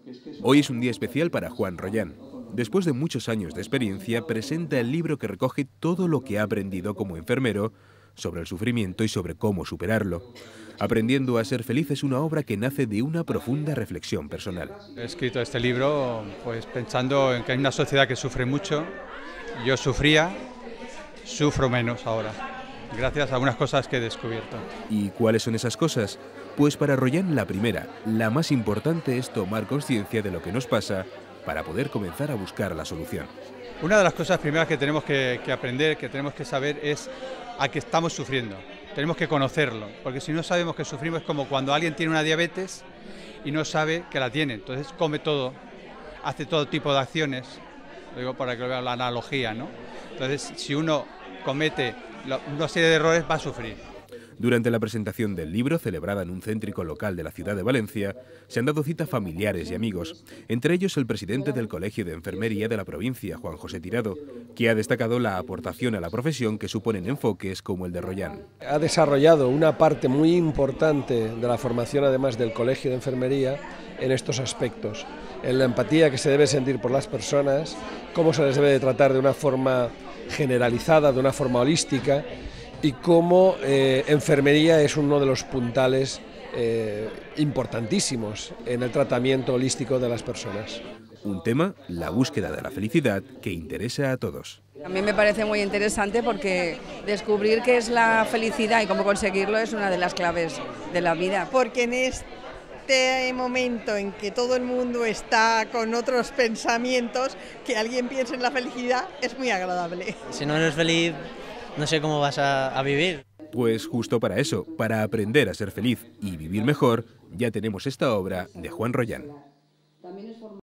Hoy es un día especial para Juan Royán. Después de muchos años de experiencia, presenta el libro que recoge todo lo que ha aprendido como enfermero sobre el sufrimiento y sobre cómo superarlo. Aprendiendo a ser feliz es una obra que nace de una profunda reflexión personal. He escrito este libro pues pensando en que hay una sociedad que sufre mucho. Yo sufría, sufro menos ahora, gracias a unas cosas que he descubierto. ¿Y cuáles son esas cosas? Pues para Royán la primera, la más importante, es tomar conciencia de lo que nos pasa para poder comenzar a buscar la solución. Una de las cosas primeras que tenemos que aprender, que tenemos que saber, es a qué estamos sufriendo. Tenemos que conocerlo, porque si no sabemos que sufrimos es como cuando alguien tiene una diabetes y no sabe que la tiene. Entonces come todo, hace todo tipo de acciones, lo digo para que lo vean la analogía, ¿no? Entonces si uno comete una serie de errores va a sufrir. Durante la presentación del libro, celebrada en un céntrico local de la ciudad de Valencia, se han dado cita familiares y amigos, entre ellos el presidente del Colegio de Enfermería de la provincia, Juan José Tirado, que ha destacado la aportación a la profesión que suponen enfoques como el de Royán. Ha desarrollado una parte muy importante de la formación, además del Colegio de Enfermería, en estos aspectos, en la empatía que se debe sentir por las personas, cómo se les debe de tratar de una forma generalizada, de una forma holística, y cómo enfermería es uno de los puntales importantísimos en el tratamiento holístico de las personas. Un tema, la búsqueda de la felicidad, que interesa a todos. A mí me parece muy interesante porque descubrir qué es la felicidad y cómo conseguirlo es una de las claves de la vida. Porque en este momento en que todo el mundo está con otros pensamientos, que alguien piense en la felicidad es muy agradable. Si no eres feliz, no sé cómo vas a vivir. Pues justo para eso, para aprender a ser feliz y vivir mejor, ya tenemos esta obra de Juan Royán.